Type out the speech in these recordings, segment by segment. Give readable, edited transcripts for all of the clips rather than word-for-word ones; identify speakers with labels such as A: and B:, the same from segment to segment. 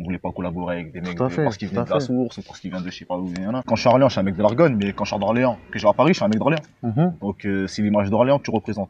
A: voulait pas collaborer avec des mecs
B: parce
A: qu'ils venaient de la source ou parce qu'ils viennent de je sais pas où. Quand je suis à Orléans, je suis un mec de l'Argonne, mais quand je suis d'Orléans, que je vais à Paris, je suis un mec d'Orléans. Donc c'est l'image d'Orléans que tu représentes.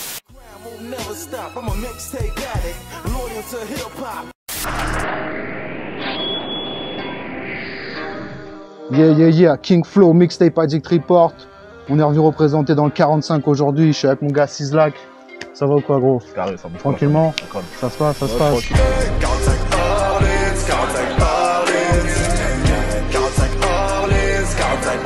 B: Yeah, King Flow, Mixtape Addict Report. On est revenu représenter dans le 45 aujourd'hui. Je suis avec mon gars Sizzlack. Ça va ou quoi, gros?
A: Carré, ça bouge
B: tranquillement,
A: pas,
B: ça se passe, ça se passe.
C: 45 Orleans, 45 Orleans, 45 Orleans, 45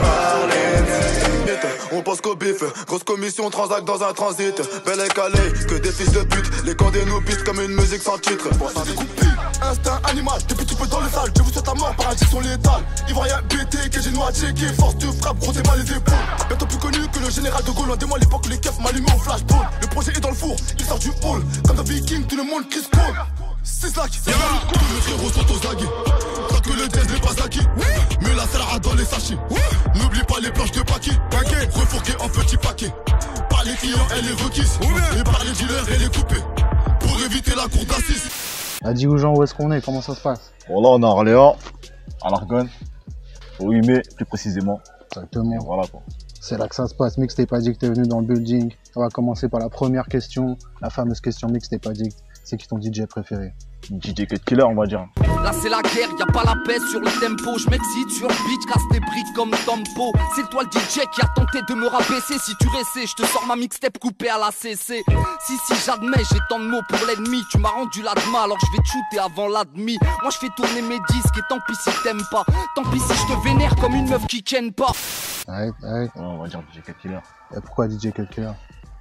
C: Orleans. On pense qu'au bif, grosse commission, transac dans un transit. Belle et calée, que des fils de pute. Les condés nous pistent comme une musique sans titre. Instinct animal, depuis tu peux dans les salles. Je vous souhaite la mort par injection létale. Ivoirien BT, que j'ai noix checké. Force de frappe, gros, t'es mal les épaules. Bientôt plus connu que le général de Gaulle. Loin de moi l'époque où les keufs m'allumaient en flashball. Le projet est dans le four, il sort du hall. Comme dans Viking, tout le monde Chris Paul. Sizzlack, tous mes frérots sont aux aguets. Tant que le test n'est pas acquis. Mais la serra dans les sachets. N'oublie pas les planches de paquet. Refourquées en petits paquets. Par les clients, elle est requise. Et par les dealers, elle est coupée. Pour éviter la cour d'assises.
B: Dis aux gens où est-ce qu'on est, comment ça se passe?
A: Bon, là on est à Orléans, à l'Argonne, au 8 mai plus précisément.
B: Exactement.
A: Et voilà quoi.
B: C'est là que ça se passe. Mixtape Addict est venu dans le building. On va commencer par la première question, la fameuse question Mixtape Addict. C'est qui ton DJ préféré?
A: DJ Cut Killer, on va dire.
D: Là c'est la guerre, y a pas la paix sur le tempo. Je m'excite sur le beat, casse tes briques comme Tompo. C'est toi le DJ qui a tenté de me rabaisser. Si tu restais, je te sors ma mixtape coupée à la CC. Si j'admets, j'ai tant de mots pour l'ennemi. Tu m'as rendu l'adma, alors je vais te shooter avant l'admis. Moi je fais tourner mes disques et tant pis si t'aimes pas. Tant pis si je te vénère comme une meuf qui ken pas.
B: Ouais,
A: on va dire DJ Cut Killer.
B: Et pourquoi DJ Cut Killer?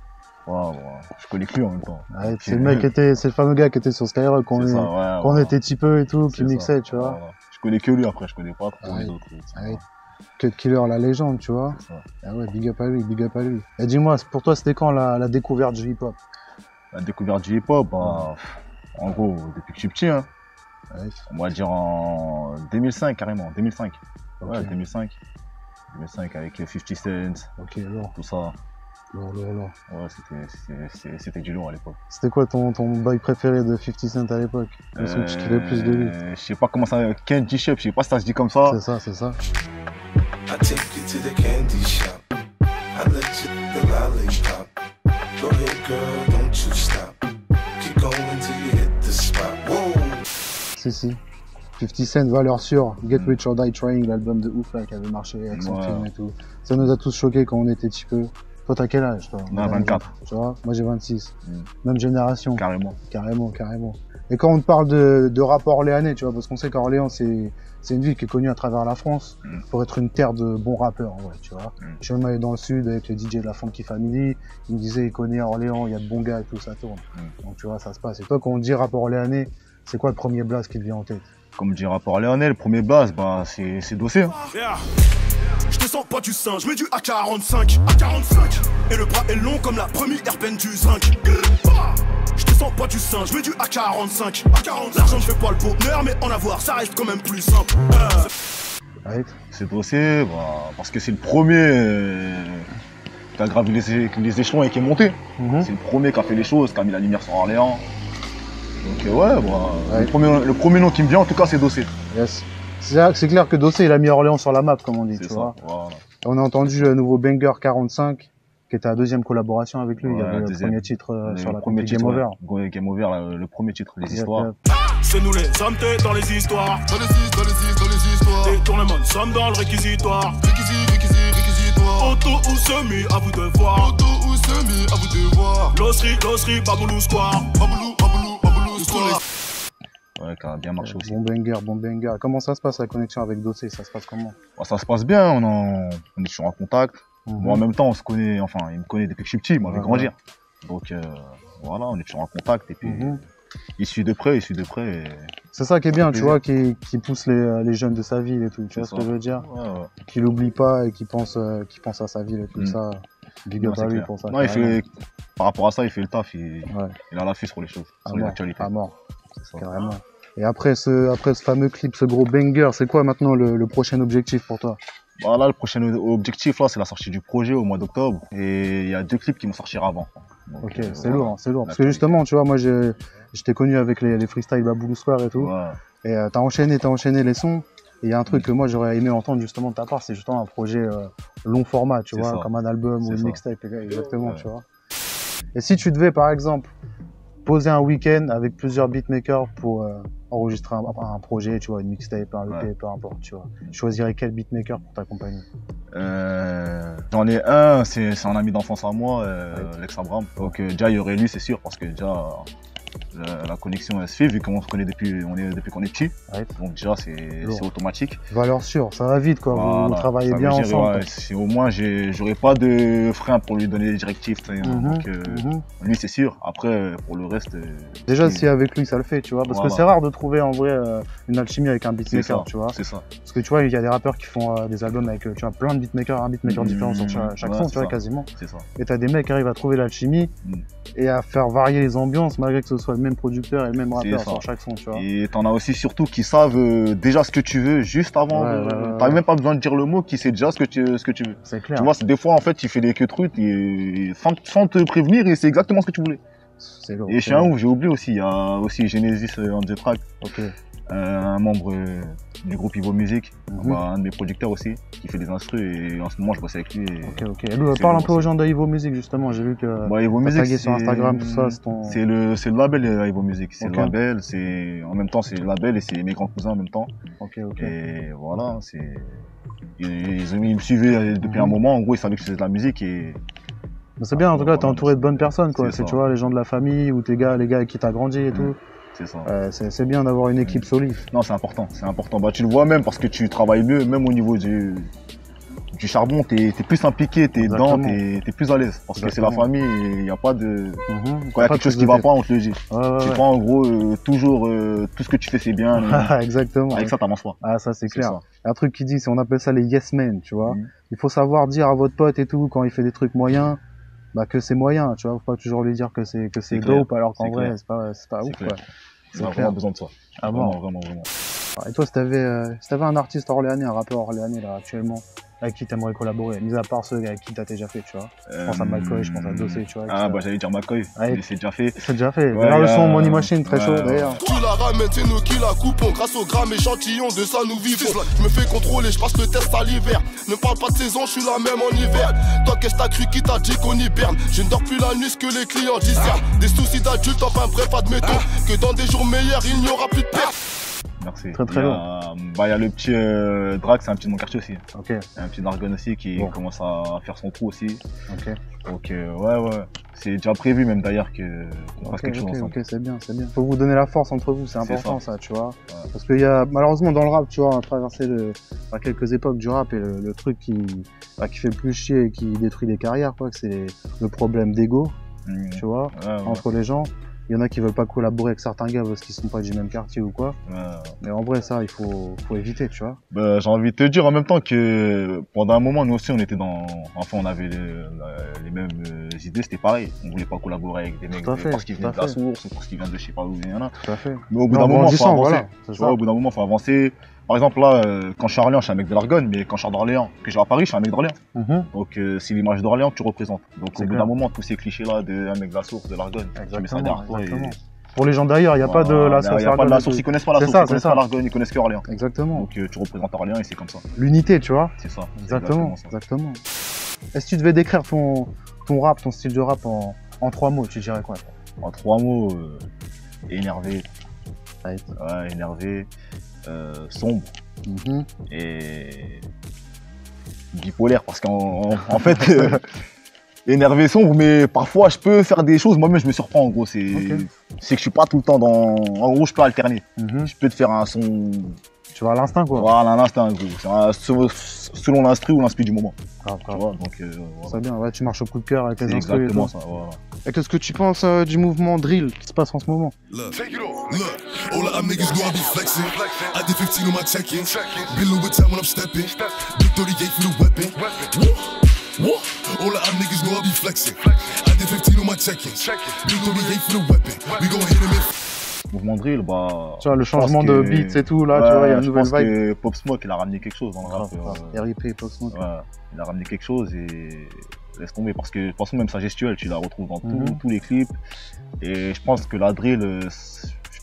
A: Je connais que lui en même temps.
B: C'est le mec c'est le fameux gars qui était sur Skyrock quand on était petit peu et tout, qui mixait, tu vois.
A: Je connais que lui après, je connais pas trop les autres.
B: Cut Killer, la légende, tu vois. Ah ouais, big up à lui, big up à lui. Et dis-moi, pour toi, c'était quand la découverte du hip-hop?
A: La découverte du hip-hop, en gros, depuis que je suis petit, hein. On va dire en 2005 carrément, 2005. Okay. Ouais, 2005. 2005 avec 50 Cent, tout ça.
B: Lourd.
A: Ouais, c'était du lourd à l'époque.
B: C'était quoi ton boy préféré de 50 Cent à l'époque? Le son que tu kiffais le plus de lui?
A: Je sais pas comment ça... Candy Shop, je sais pas si ça se dit comme ça.
B: C'est ça.
C: I take you to the candy shop. I let you the lollipop. Go ahead girl, don't you stop. Keep going till you hit the spot. Whoa.
B: Si. 50 Cent, valeur sûre. Get Rich or Die Trying, l'album de ouf là qui avait marché avec son film et tout. Ça nous a tous choqués quand on était petit peu. Toi, t'as quel âge, toi?
A: 24.
B: Tu vois, moi j'ai 26. Même génération.
A: Carrément.
B: Et quand on te parle de rap orléanais, tu vois, parce qu'on sait qu'Orléans, c'est une ville qui est connue à travers la France pour être une terre de bons rappeurs, en vrai, tu vois. Je suis même allé dans le sud avec le DJ de la Funky Family. Il me disait, il connaît Orléans, il y a de bons gars et tout, ça tourne. Donc, tu vois, ça se passe. Et toi, quand on dit rap orléanais, c'est quoi le premier blast qui te vient en tête?
A: Comme dit rap orléanais, le premier blast, c'est Dossé. Hein.
C: Je descends pas du singe, je mets du A45. A45. Et le bras est long comme la première peine du zinc. Je descends pas du singe, je mets du A45. L'argent ne fait pas le bonheur, mais en avoir, ça reste quand même plus simple.
A: C'est Dossé, parce que c'est le premier qui a gravi les échelons et qui est monté. C'est le premier qui a fait les choses, qui a mis la lumière sur Orléans. Donc le premier nom qui me vient en tout cas c'est Dossé.
B: Yes. C'est clair que Dossé il a mis Orléans sur la map comme on dit, tu vois. Voilà. On a entendu le nouveau Banger 45 qui était la deuxième collaboration avec lui. Il y avait le premier titre sur la première Game Over.
A: Game Over, le premier titre, les histoires.
C: C'est nous les hommes dans les histoires. Dans les histoires. Détournement, nous sommes dans le réquisitoire. Réquisitoire. Auto ou semi, à vous de voir. Losserie, Baboulou Square. Baboulou Square.
A: Ouais, qui a bien marché aussi.
B: Bon banger. Comment ça se passe la connexion avec Dossé? Ça se passe comment?
A: Ça se passe bien, on est toujours en contact. Bon, en même temps, on se connaît, enfin, il me connaît depuis que je suis petit, moi, avec grandir. Donc, voilà, on est toujours en contact et puis il suit de près.
B: C'est ça qui est bien, tu vois, qui pousse les jeunes de sa ville et tout, tu vois ce que je veux dire? Qui l'oublie pas et qui pense à sa ville et tout ça. Big up à lui pour ça.
A: Non, par rapport à ça, il fait le taf, il a la fille sur les choses, sur les actualités.
B: À mort. Carrément. Et après ce fameux clip, ce gros banger, c'est quoi maintenant le prochain objectif pour toi?
A: Là, le prochain objectif, là, c'est la sortie du projet au mois d'octobre. Et il y a 2 clips qui vont sortir avant. Donc,
B: ok, c'est lourd. Parce que justement, tu vois, moi, je t'ai connu avec les freestyles Baboulou Square et tout. Et t'as enchaîné les sons. Et il y a un truc que moi j'aurais aimé entendre justement de ta part, c'est justement un projet long format, tu vois, comme un album ou une mixtape, exactement, tu vois. Et si tu devais par exemple poser un week-end avec plusieurs beatmakers pour enregistrer un projet, tu vois, une mixtape, un EP, peu importe, tu vois, tu choisirais quel beatmaker pour t'accompagner?
A: J'en ai un, c'est un ami d'enfance à moi, Lex Abraham. Donc déjà il y aurait lui, c'est sûr, parce que déjà la connexion elle se fait vu qu'on se connaît depuis qu'on est petit. Donc déjà c'est automatique.
B: Valeur sûre, ça va vite quoi, vous travaillez bien ensemble.
A: Au moins j'aurais pas de frein pour lui donner des directives. Donc lui c'est sûr. Après pour le reste.
B: Déjà si avec lui ça le fait, tu vois, parce que c'est rare de trouver en vrai une alchimie avec un beatmaker, tu vois.
A: C'est ça.
B: Parce que tu vois, il y a des rappeurs qui font des albums avec tu vois, plein de beatmakers, un beatmaker différent sur chaque son, tu vois, quasiment.
A: C'est ça.
B: Et t'as des mecs qui arrivent à trouver l'alchimie et à faire varier les ambiances malgré que ce soit le même producteur et le même rappeur sur chaque son, tu vois.
A: Et t'en as aussi surtout qui savent déjà ce que tu veux juste avant. T'as même pas besoin de dire le mot, qui sait déjà ce que tu veux.
B: C'est clair.
A: Tu vois, des fois en fait tu fais des trucs et sans te prévenir et c'est exactement ce que tu voulais.
B: C'est lourd.
A: Et chez un ouf, j'ai oublié aussi, il y a aussi Genesis on the track. Un membre du groupe Ivo Music, un de mes producteurs aussi, qui fait des instrus et en ce moment je bosse avec lui.
B: Et lui, parle un peu aux gens d'Ivo Music justement, j'ai vu que
A: Ivo Music,
B: tagué sur Instagram, tout ça,
A: c'est le label Ivo Music, c'est le label, en même temps c'est le label et c'est mes grands cousins en même temps. Et voilà, ils me suivaient depuis un moment, en gros ils savaient que c'était de la musique et...
B: C'est bien, en tout cas t'es entouré de bonnes personnes quoi, c'est tu vois les gens de la famille ou les gars avec qui t'as grandi et tout. C'est bien d'avoir une équipe solide.
A: Non, c'est important, c'est important. Bah, tu le vois même parce que tu travailles mieux, même au niveau du charbon, t'es plus impliqué, t'es dedans, t'es plus à l'aise. Parce que c'est la famille et il n'y a pas de... Quand il y a quelque chose qui va pas, on te le dit. Tu vois, en gros, toujours, tout ce que tu fais, c'est bien.
B: Exactement.
A: Avec ça, t'avances pas.
B: Ah, ça, c'est clair. Un truc qui dit, on appelle ça les yes men, tu vois. Il faut savoir dire à votre pote et tout, quand il fait des trucs moyens, bah, que c'est moyen, tu vois. Faut pas toujours lui dire que c'est dope, alors qu'en vrai, c'est pas ouf, quoi.
A: On a vraiment besoin de ça. Vraiment.
B: Et toi, si t'avais un artiste orléanais, un rappeur orléanais, là, actuellement, avec qui t'aimerais collaborer, mis à part ceux avec qui t'as déjà fait, tu vois. Je pense à McCoy, je pense à Dossé, tu vois.
A: Bah, j'allais dire McCoy, c'est déjà fait.
B: C'est déjà fait. D'ailleurs, le son Money Machine, très chaud, d'ailleurs.
C: Tu la ramènes, c'est nous qui la coupons, grâce au grammes échantillon de ça, nous vivons. Je me fais contrôler, je passe le test à l'hiver. Ne parle pas de saison, je suis la même en hiver. Toi, qu'est-ce que t'as cru qui t'a dit qu'on hiberne? Je ne dors plus la nuit, ce que les clients discernent. Des soucis d'adulte, enfin bref, admettons que dans des jours meilleurs, il n'y aura plus de perte.
A: Merci.
B: Très long.
A: Il y a le petit Drac, c'est un petit de mon quartier aussi. Un petit Dargon aussi qui commence à faire son trou aussi. Donc ouais, c'est déjà prévu même d'ailleurs qu'on fasse quelque chose ensemble.
B: C'est bien. Faut vous donner la force entre vous, c'est important ça, tu vois. Parce qu'il y a malheureusement dans le rap, tu vois, on a traversé quelques époques du rap et le truc qui fait le plus chier et qui détruit des carrières, quoi, c'est le problème d'ego, tu vois, entre les gens. Il y en a qui veulent pas collaborer avec certains gars parce qu'ils sont pas du même quartier ou quoi. Mais en vrai, ça, il faut éviter, tu vois.
A: Bah, j'ai envie de te dire en même temps que pendant un moment, nous aussi, on était on avait les mêmes idées, c'était pareil. On voulait pas collaborer avec des mecs parce qu'ils venaient de la source ou parce qu'ils viennent de je sais pas où il y en a.
B: Tout à fait.
A: Mais au bout d'un moment, faut avancer. Tu vois, au bout d'un moment, faut avancer. Par exemple, là, quand je suis à Orléans, je suis un mec de l'Argonne, mais quand je suis d'Orléans, que je vais à Paris, je suis un mec d'Orléans. Donc, c'est l'image d'Orléans que tu représentes. Donc, au bout d'un moment, tous ces clichés-là d'un mec de la source, de l'Argonne, tu mets ça derrière toi.
B: Pour les gens d'ailleurs, il n'y a pas de la source.
A: Il n'y a pas de la source, ils connaissent pas la source, ils connaissent pas l'Argonne, ils connaissent que Orléans.
B: Exactement.
A: Donc, tu représentes Orléans et c'est comme ça.
B: L'unité, tu vois.
A: C'est ça.
B: Exactement. Est-ce que tu devais décrire ton rap, ton style de rap en 3 mots, tu dirais quoi?
A: En 3 mots, énervé. Énervé. Sombre et bipolaire parce qu'en fait énervé, sombre, mais parfois je peux faire des choses, moi-même je me surprends en gros, c'est que je suis pas tout le temps en gros je peux alterner, je peux te faire un son,
B: tu vois, à l'instinct quoi.
A: Voilà, à l'instinct, selon l'instru ou l'inspire du moment. Tu vois, donc
B: voilà. C'est bien, ouais, tu marches au coup de cœur avec les instrus.
A: Exactement ça, voilà.
B: Et qu'est-ce que tu penses du mouvement drill qui se passe en ce moment?
C: All the niggas know I be flexing. I did 15 on my check-in. Been with time when I'm stepping. Big 38 for the weapon. All the niggas know I be flexing. I did 15 on my check-in. Big 38 for the weapon. We gon' hit him in.
A: Mouvement drill, bah.
B: Tu vois, le changement de beats et tout, là, tu vois, il y a une nouvelle vibe.
A: Que Pop Smoke, il a ramené quelque chose dans le rap.
B: RIP, Pop Smoke.
A: Il a ramené quelque chose et laisse tomber parce que de toute façon, même sa gestuelle, tu la retrouves dans tous les clips. Et je pense que la drill,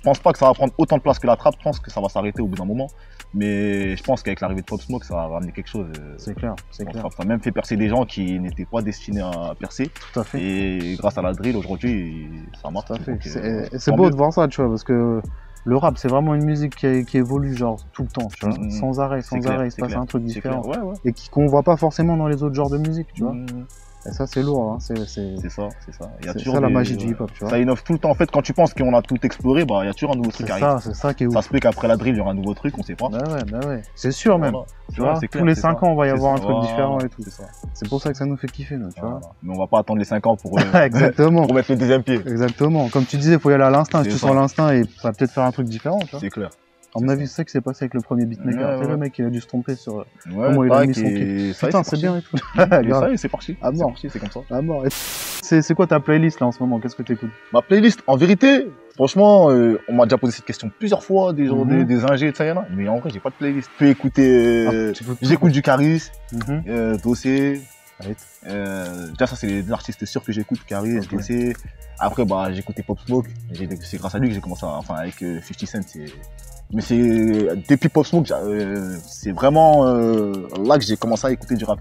A: pense pas que ça va prendre autant de place que la trappe, je pense que ça va s'arrêter au bout d'un moment. Mais je pense qu'avec l'arrivée de Pop Smoke, ça va ramener quelque chose.
B: C'est clair, c'est clair.
A: Ça a même fait percer des gens qui n'étaient pas destinés à percer.
B: Tout à fait.
A: Et grâce à la drill, aujourd'hui, ça marche.
B: Tout à fait. C'est beau de voir ça, tu vois, parce que le rap, c'est vraiment une musique qui évolue genre tout le temps, tu vois, sans arrêt, il se passe un truc différent.
A: Ouais, ouais.
B: Et qu'on voit pas forcément dans les autres genres de musique, tu vois. Et ça, c'est lourd, hein. C'est
A: ça, c'est ça. Il y a
B: c'est
A: toujours
B: ça la magie du hip-hop, tu vois.
A: Ça innove tout le temps. En fait, quand tu penses qu'on a tout exploré, bah, il y a toujours un nouveau truc qui arrive.
B: C'est ça qui est ouf.
A: Ça se peut qu'après la drill, il y aura un nouveau truc, on sait pas.
B: Bah ouais. C'est sûr même.
A: Voilà.
B: Tu vois,
A: c'est
B: tous
A: clair,
B: les
A: c'est
B: 5
A: ça.
B: ans, on va y avoir un
A: C'est
B: truc
A: ça.
B: différent et tout.
A: C'est ça.
B: C'est pour ça que ça nous fait kiffer, nous, tu vois.
A: Voilà. Mais on va pas attendre les 5 ans pour,
B: Exactement.
A: pour mettre le deuxième pied.
B: Exactement. Comme tu disais, faut y aller à l'instinct. Si
A: C'est
B: tu
A: ça.
B: sens l'instinct et ça va peut-être faire un truc différent, tu vois.
A: C'est clair.
B: À mon avis, c'est ça qui s'est passé avec le premier beatmaker.
A: Ouais,
B: Tu sais, le
A: ouais.
B: mec, il a dû se tromper sur
A: Ouais,
B: comment il a mis son
A: et
B: clip.
A: ça y est,
B: Putain, c'est
A: parti.
B: bien et tout.
A: Et
B: Grave.
A: ça y est, c'est parti.
B: À
A: C'est
B: mort.
A: parti, c'est comme ça.
B: À mort. C'est quoi ta playlist là en ce moment? Qu'est-ce que t'écoutes?
A: Ma playlist, en vérité, franchement, on m'a déjà posé cette question plusieurs fois, des gens,
B: Mhm.
A: des ingés, de ça y en a. Mais en vrai, j'ai pas de playlist. Je peux écouter,
B: Tu peux-
A: j'écoute du Caris,
B: Mhm.
A: Dossé.
B: Ouais.
A: Déjà, ça, c'est les artistes sûrs que j'écoute, Caris,
B: Ok.
A: Dossé. Après, bah, j'écoutais Pop Smoke. C'est grâce à lui que j'ai commencé à, enfin, avec 50 Cent, mais c'est, depuis Pop Smoke, c'est vraiment, là que j'ai commencé à écouter du rap,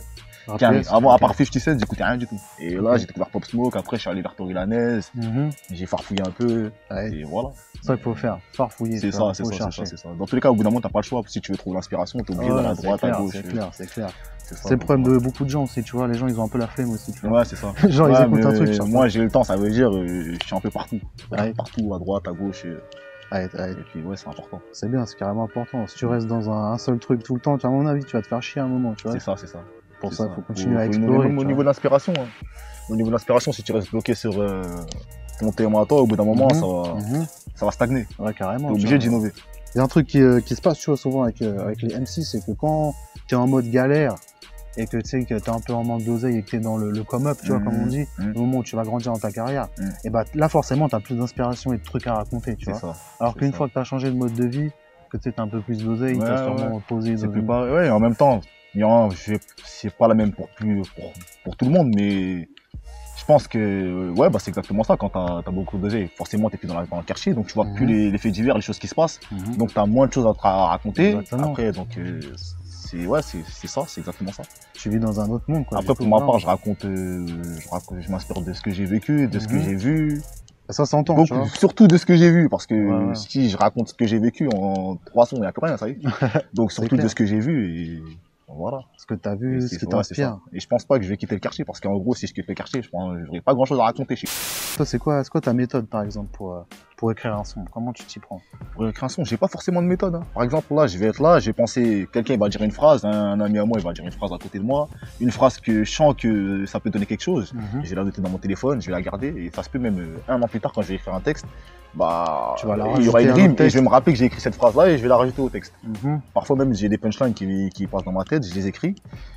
A: Caris. Avant, à part 50 Cent, j'écoutais rien du tout. Et là,
B: Ok.
A: j'ai découvert Pop Smoke, après, je suis allé vers Tory Lanez, j'ai farfouillé un peu,
B: Ouais.
A: et voilà.
B: C'est ça qu'il faut faire. Farfouiller.
A: C'est
B: tu vois,
A: ça,
B: faut
A: c'est ça,
B: chercher.
A: c'est ça. Dans tous les cas, au bout d'un moment, t'as pas le choix. Si tu veux trouver l'inspiration, t'es obligé d'aller à
B: C'est
A: droite, à
B: clair,
A: gauche.
B: c'est clair, c'est clair.
A: ça,
B: C'est le problème de beaucoup de gens aussi, tu vois. Les gens, ils ont un peu la flemme aussi, tu vois.
A: Ouais, c'est ça.
B: Genre,
A: Ouais,
B: ils écoutent un
A: mais
B: truc, je sais
A: moi, j'ai le temps, ça veut dire, je suis un peu partout.
B: Ouais.
A: Partout, à droite, à gauche.
B: Ouais,
A: Et puis, ouais, c'est important.
B: c'est bien, c'est carrément important. Si tu restes dans un seul truc tout le temps, à mon avis, tu vas te faire chier à un moment, tu vois.
A: C'est ça, c'est ça.
B: Pour
A: C'est
B: ça, il faut continuer à
A: Faut
B: explorer.
A: Au
B: tu
A: niveau
B: vois.
A: de l'inspiration, hein. Au niveau de l'inspiration, si tu restes bloqué sur ton thème à toi, au bout d'un moment,
B: Mhm.
A: ça va stagner.
B: Ouais, carrément.
A: T'es
B: tu
A: obligé
B: vois.
A: d'innover.
B: Il y a un truc qui se passe, tu vois, souvent avec les MC, c'est que quand t'es en mode galère et que tu sais que t'es un peu en manque d'oseille et que t'es dans le come-up, tu vois, comme on dit, au moment où tu vas grandir dans ta carrière, et bah là, forcément, t'as plus d'inspiration et de trucs à raconter, tu
A: C'est
B: vois.
A: ça.
B: Alors
A: c'est
B: qu'une
A: ça.
B: fois que t'as changé de mode de vie, que tu sais, t'as un peu plus d'oseille,
A: Ouais,
B: t'as sûrement posé
A: C'est
B: dans
A: plus
B: une...
A: pareil. Ouais, en même temps, c'est pas la même pour tout le monde, mais je pense que, ouais, bah, c'est exactement ça. Quand t'as beaucoup d'oseille, forcément, t'es plus dans le quartier, donc tu vois plus les faits divers, les choses qui se passent.
B: Mhm.
A: Donc t'as moins de choses à raconter.
B: Exactement.
A: Après, donc, c'est ça, c'est exactement ça.
B: Tu vis dans un autre monde, quoi.
A: Après,
B: du
A: pour
B: coup,
A: ma
B: voilà.
A: part, je m'inspire de ce que j'ai vécu, de ce que
B: Mhm.
A: j'ai vu.
B: Ça s'entend, tu vois.
A: Surtout de ce que j'ai vu, parce que
B: Ouais, ouais.
A: si je raconte ce que j'ai vécu en 3 sons, il n'y a plus rien, ça y est. Donc surtout
B: clair.
A: de ce que j'ai vu, et voilà.
B: Ce que t'as
A: Et
B: vu, ce
A: c'est
B: qui
A: ouais, c'est
B: t'inspire.
A: ça. Et je pense pas que je vais quitter le quartier, parce qu'en gros, si je quitte le quartier, je n'aurai pas grand chose à raconter chez
B: Toi, c'est quoi ta méthode, par exemple, pour écrire un son? Comment tu t'y prends?
A: Pour écrire un son, j'ai pas forcément de méthode. Hein. Par exemple, là, je vais être là, j'ai pensé, quelqu'un il va dire une phrase, un ami à moi il va dire une phrase à côté de moi, une phrase que je sens que ça peut donner quelque chose.
B: Mhm.
A: Je vais la noter dans mon téléphone, je vais la garder, et ça se peut même un an plus tard, quand je vais écrire un texte, bah,
B: Tu vas la
A: il y aura
B: rajouter
A: une
B: à un
A: rime,
B: autre
A: et
B: texte.
A: je vais me rappeler que j'ai écrit cette phrase-là, et je vais la rajouter au texte.
B: Mhm.
A: Parfois même, j'ai des punchlines qui passent dans ma tête, je les écris,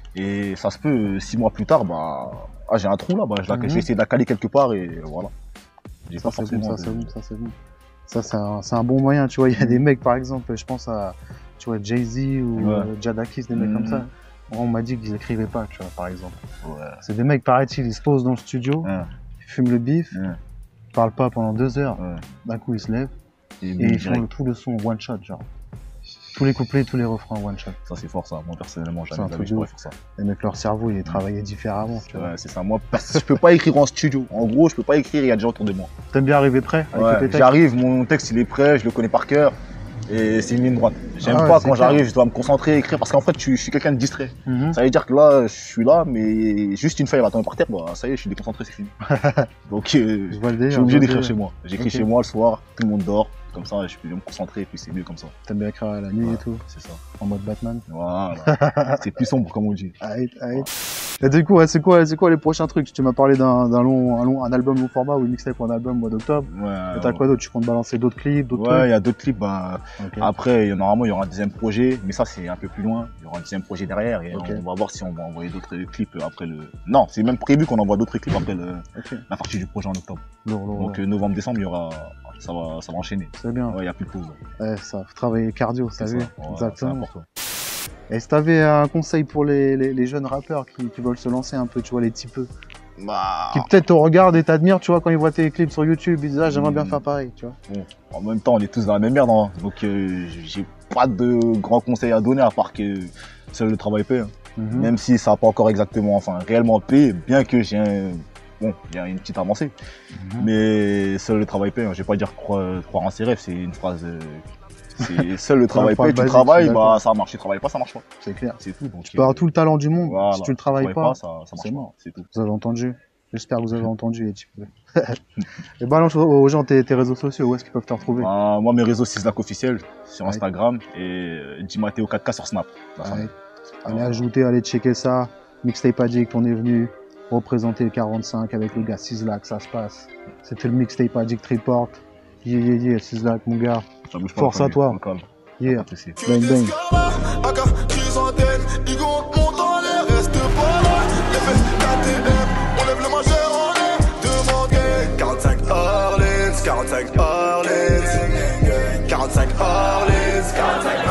A: et ça se peut, 6 mois plus tard, bah, j'ai un trou là, bah, je
B: Mhm.
A: vais essayer de la caler quelque part, et voilà. J'ai
B: Ça,
A: pas
B: c'est bon,
A: forcément
B: ça,
A: de-
B: c'est bon, ça, c'est bon. Ça, c'est un bon moyen, tu vois. Il y a des mecs, par exemple, je pense à, tu vois, Jay-Z ou
A: Ouais.
B: Jadakis, des mecs comme
A: Mhm.
B: ça. Moi, on m'a dit qu'ils écrivaient pas, tu vois, par exemple.
A: Ouais.
B: C'est des mecs, paraît-il, ils se posent dans le studio,
A: Ouais.
B: ils fument le bif,
A: Ouais.
B: ils parlent pas pendant 2 heures,
A: Ouais.
B: d'un coup ils se lèvent,
A: Et
B: et
A: bien
B: ils font
A: direct.
B: tout le son one shot, genre. Tous les couplets, tous les refrains one shot.
A: Ça c'est fort ça, moi personnellement
B: C'est un
A: jamais
B: truc
A: je
B: de
A: pourrais
B: ouf.
A: faire ça.
B: Les mecs, leur cerveau, il est travaillé différemment, tu vois.
A: Ouais, c'est ça, moi je peux pas écrire en studio. En gros, je peux pas écrire, il y a des gens autour de moi.
B: T'aimes bien arriver prêt avec
A: Ouais,
B: tes textes?
A: j'arrive, mon texte il est prêt, je le connais par cœur. Et c'est une ligne droite. J'aime
B: Ah ouais,
A: pas
B: c'est
A: quand
B: clair.
A: j'arrive, je dois me concentrer, écrire parce qu'en fait je suis quelqu'un de distrait.
B: Mhm.
A: Ça veut dire que là, je suis là, mais juste une feuille va tomber par terre, bah ça y est, je suis déconcentré, c'est fini. Donc
B: Je vois le
A: je
B: délire.
A: suis obligé
B: je vois le
A: d'écrire
B: délire.
A: chez moi. J'écris
B: Ok.
A: chez moi le soir, tout le monde dort, comme ça je peux me concentrer et puis c'est mieux comme ça.
B: T'aimes bien écrire à la nuit
A: Ouais,
B: et tout,
A: c'est ça.
B: en mode Batman.
A: Voilà. C'est plus sombre comme on dit.
B: Aïe, aïe. Et du coup, ouais, c'est quoi les prochains trucs? Tu m'as parlé d'un un album long format ou une mixtape ou un album au mois d'octobre.
A: Ouais,
B: Et t'as quoi d'autre? Tu comptes balancer d'autres clips, d'autres
A: ouais, il y a d'autres clips, bah,
B: trucs? Ok.
A: après, normalement, il y aura un deuxième projet, mais ça, c'est un peu plus loin. Il y aura un deuxième projet derrière et
B: Ok.
A: on va voir si on va envoyer d'autres clips après le... Non, c'est même prévu qu'on envoie d'autres clips après
B: Ok.
A: la partie du projet en octobre.
B: Lourd, lourd,
A: Donc,
B: lourd.
A: novembre-décembre, il y aura... ça va enchaîner.
B: C'est bien.
A: Ouais, il n'y a plus de pause.
B: Ouais, ça, faut travailler cardio, t'as
A: C'est
B: vu?
A: ça. Ouais,
B: Exactement.
A: c'est important.
B: Et si t'avais un conseil pour les jeunes rappeurs qui veulent se lancer un peu, tu vois, les typeux,
A: Bah,
B: qui peut-être te regardent et t'admirent, tu vois, quand ils voient tes clips sur YouTube, ils disent ah j'aimerais bien faire pareil, tu vois.
A: bon, en même temps, on est tous dans la même merde, hein. Donc j'ai pas de grands conseils à donner à part que seul le travail paie. Hein. Même si ça n'a pas encore exactement, enfin réellement payé, bien que j'ai il y a une petite avancée. Mais seul le travail paie. Hein. Je vais pas dire croire en ses rêves, c'est une phrase. C'est seul le travail paie. Tu travailles, bah ça marche. Tu travailles pas, ça marche pas.
B: C'est clair.
A: C'est tout. Donc,
B: tu peux avoir tout le talent du monde,
A: voilà,
B: si tu le travailles pas,
A: ça marche pas. C'est tout.
B: Vous avez entendu? J'espère que vous avez entendu les types. Et balance aux gens tes réseaux sociaux, où est-ce qu'ils peuvent te retrouver?
A: Moi, mes réseaux, c'est Zlac officiel sur Instagram et Dimateo 4K sur Snap.
B: Allez ajouter, allez checker ça. Mixtape Addict, on est venu représenter le 45 avec le gars Sizzlack, ça se passe. C'était le Mixtape Addict Report. Yeah, Sizzlack, mon gars. Force à toi. Yeah, bang bang.
C: 45 Orleans, 45 Orleans, 45